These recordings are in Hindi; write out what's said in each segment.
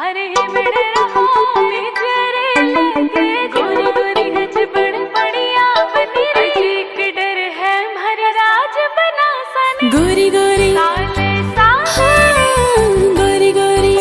अरे ये बड़े रहो बेचारे लगे गोरी गोरी गज बड़ बढ़िया बनी रे के डर है हमारे राज बना सन गोरी गोरी साले साले गोरी गोरी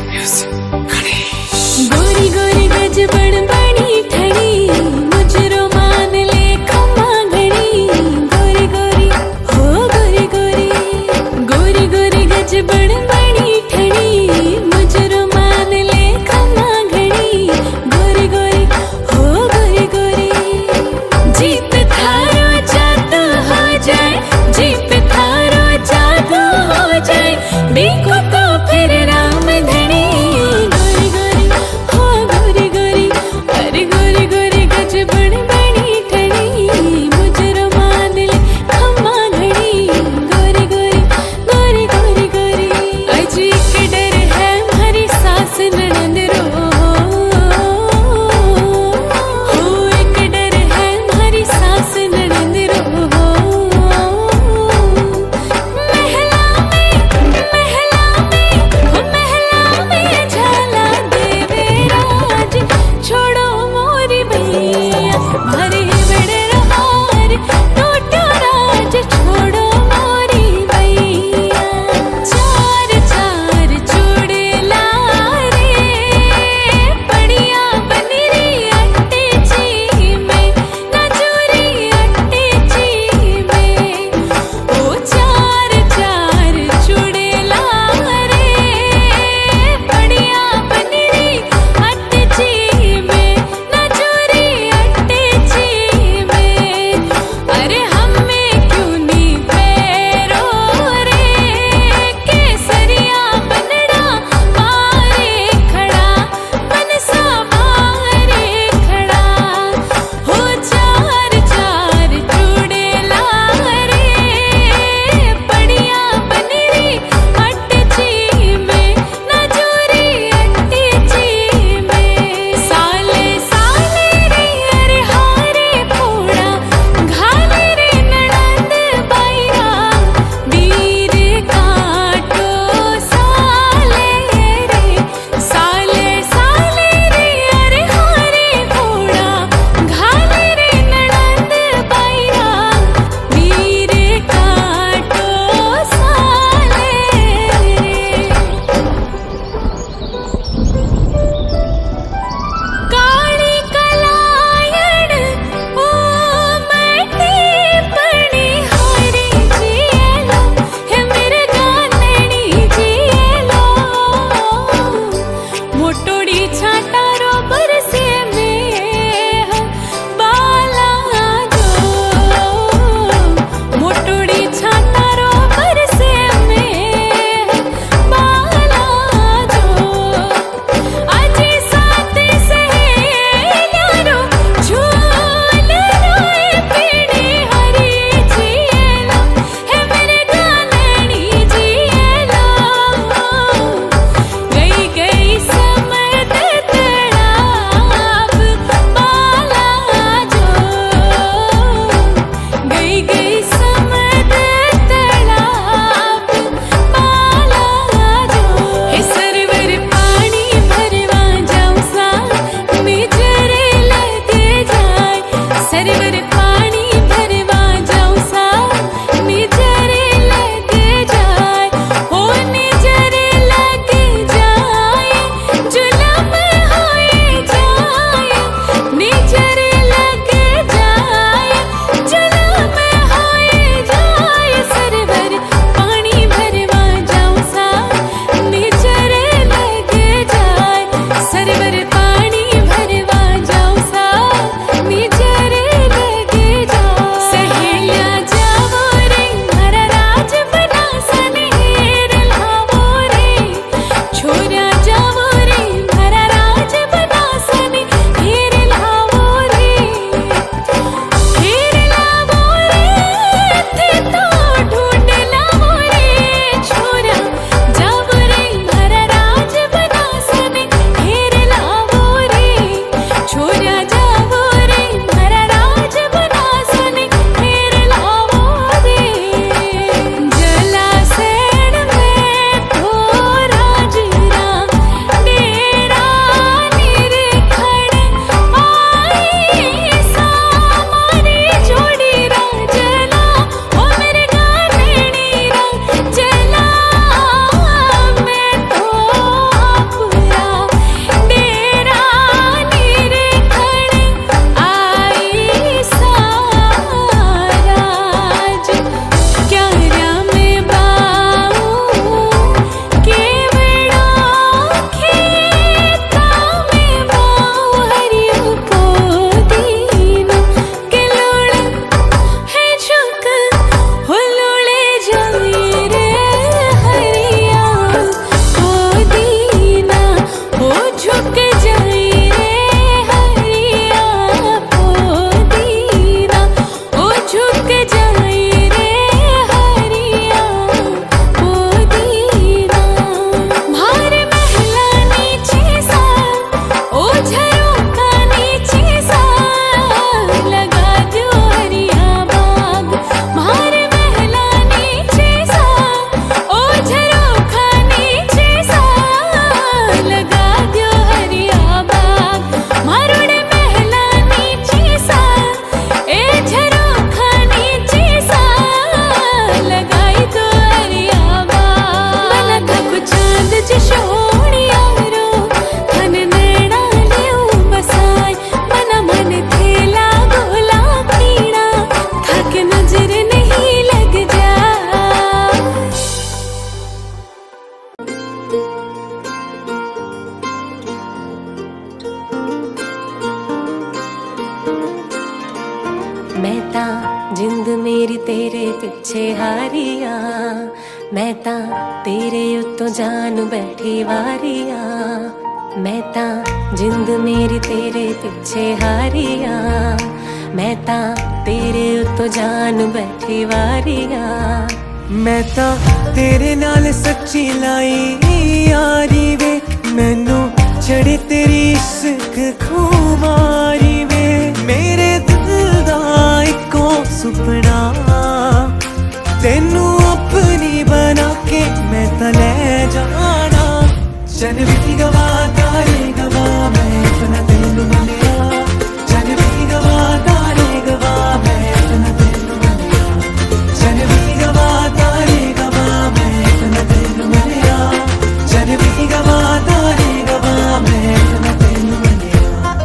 गोरी गोरी गज बड़ बड़ी ठड़ी मुजरो मान ले खम्मा घड़ी गोरी गोरी हो गोरी गोरी गोरी गोरी गज बड़ बड़ी ठड़ी मुजरो मान ले खम्मा घड़ी गोरी गोरी हो गोरी गोरी जीत थारो जादू हो जाए जीत थारो जादू हो जाए देखो तो फिर राम धनी गोरी गोरी हो गोरी गोरी अरे गोरी गोरी गज बड़ बड़ी ठड़ी मुजरो मान ले खम्मा घड़ी गोरी गोरी गोरी गोरी गोरी अज एक डर है हमारी सास ननद रो हो एक डर है हमारी सास ननद रो महला में झाला देवे राज छोड़ो मोरी भैया भरे बड़े रहार टोटो राज छोड़ो मोरी भैया चार चार चूड़ेला रे बढ़िया बनी री अट्टे ची में नजूरी अट्टे ची में ओ चार चार चूड़ेला रे बढ़िया बनी री अट्टे ची में नजूरी अट्टे ची में अरे हमें क्यों नहीं पैरो रे केसरिया बनड़ा मारे खड़ा बनसा मारे खड़ा हो चार चार चूड़ेला रे बढ़िया बनी री अट्टे ची में नजूरी अट्टे ची में साले साले रे अरे हारे फोड़ा घाले रे ननद बैरा वीर काटो साले रे साले साले रे अरे हारे फोड़ा घाले रे ननद बैरा वीर काटो साले रे काली कलायण ओ मटी पड़ी हरी जियलो है मेरे गानड़ी जियलो मोटोड़ी छाटा रो बरसे में बाला जो मोटोड़ी छाटा रो बरसे में बाला जो अजी साथ सहेलियारो झूल रोए पीड़ी हरी जियलो है मेरे गानड़ी जियलो गई गई समदत जिंद मेरी तेरे पिछे हारिया, मैं तां तेरे उत्तों जान बैठी वारिया। मैं तां जिंद मेरी तेरे पिछे हारिया, मैं तां तेरे उत्तों जान बैठी वारिया। मैं तां तेरे नाल सच्ची लाई यारी वे, मैनू चढ़े तेरी इश्क खुमारी वे। मेरे दिल दा इको सुपना, तेनू अपनी बना के मैं तां ले जाना। चन भी गवा तारे गवा, मैं अपना तेनू मनिया। चन भी गवा तारे गवा, मैं अपना तेनू मनिया। चन भी गवा तारे गवा, मैं अपना तेनू मनिया। चन भी गवा तारे गवा, मैं अपना तेनू मनिया।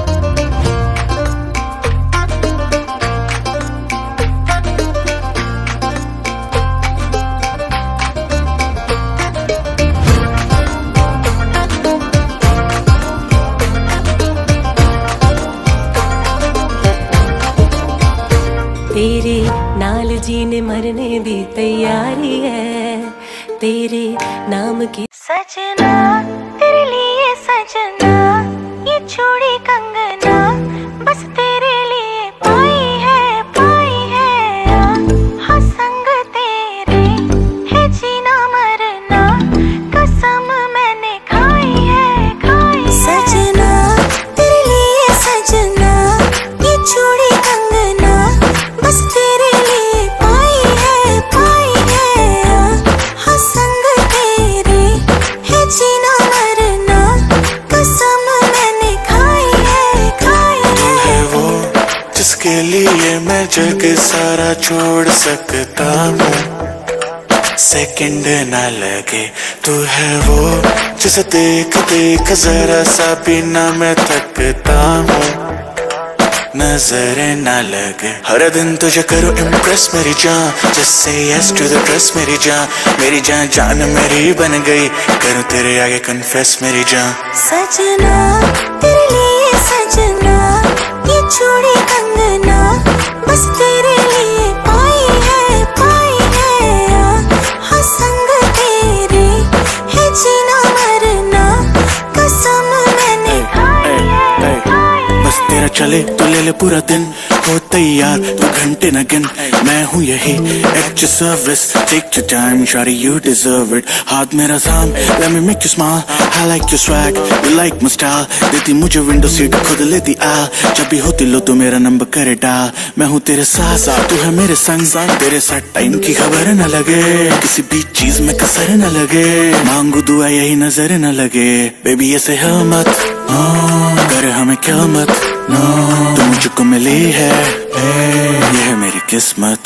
तेरे नाल जीने मरने दी तैयारी है, तेरे नाम की। सजना तेरे लिए सजना, ये चूड़ी कंगना बस तेरे लिए पाई है। हाँ संग तेरे है जीना मरना, कसम मैंने खाई है। सजना तेरे लिए सजना, ये चूड़ी कंगना बस तेरे लिए पाई है। हाँ संग तेरे है जीना मरना, कसम मैंने खाई है। वो जिसके लिए मैं जग सारा छोड़ सकता हूँ, सेकंड ना लगे। तू है वो जिसे देख देख जरा सा भी ना मैं थकता हूँ, नजरें ना लगे। हर दिन तुझे करो इम्प्रेस मेरी जान, just say yes to the dress मेरी जान। मेरी जान जान मेरी बन गई, करूँ तेरे आगे कन्फेस मेरी जान। सजना तेरे लिए सजना, ये चूड़ी कंगना बस तेरे लिए पाई है। हाँ संग तेरे है जीना मरना, कसम मैंने खाई है। बस तेरा चले तो ले ले पूरा दिन, हो तैयार तो घंटे न गिन। मैं हूँ यही at your service, take your time shawty you deserve it। हाथ मेरा थाम let me make you smile, I like your swag you like my style। देती मुझे विंडो सीट खुद लेती आ, जब भी होती लो तो मेरा नंबर करे डाल। मैं हूँ तेरे साथ तू है मेरे संग, तेरे साथ टाइम की खबर न लगे, किसी भी चीज में कसर न लगे। मांगू दुआ यही नजर न लगे, बेबी ऐसे है मत कर हमें क्या मत। तू मुझको मिली है, ये है मेरी किस्मत।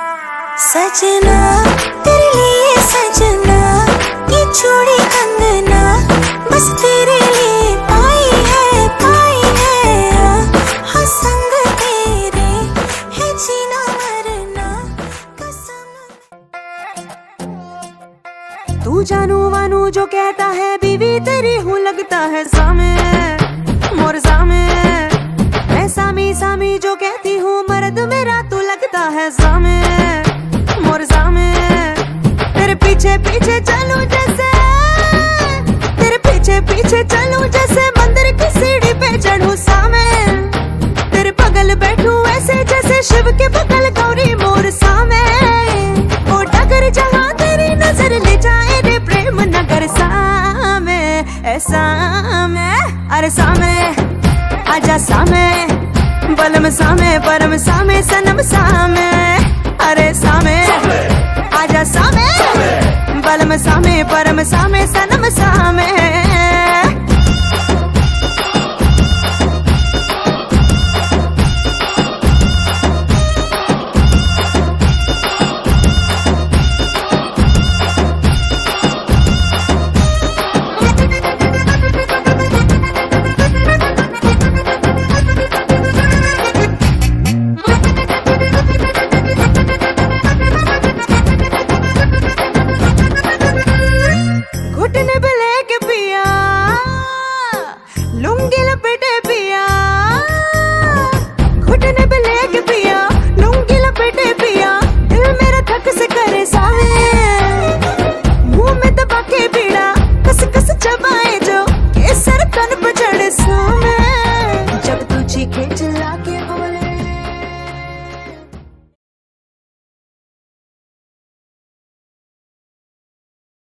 सजना तेरे लिए सजना, ये चूड़ी कंगना बस तेरे लिए पाई है। हाँ संग तेरे है जीना मरना, कसम। तू जानू वानू जो कहता है, बीवी तेरी हूँ लगता है सामे मोर सामे। मैं सामी सामी जो कहती हूँ, मर्द मेरा तू लगता है सामे मोर सामे। तेरे पीछे पीछे चलूं जैसे, तेरे पीछे पीछे चलूं जैसे मंदिर की सीढ़ी पे चढ़ूं सामे। तेरे बगल बैठूं ऐसे जैसे शिव के बगल गौरी मोर सामे। ओ डगर जहाँ तेरी नजर ले जाए रे प्रेम नगर सामे। ऐसा मैं अरे सामे आजा सामे, बलम सामे परम सामे सनम सामे। अरे सामे आजा सामे, बलम सामे परम सामे सनम सामे।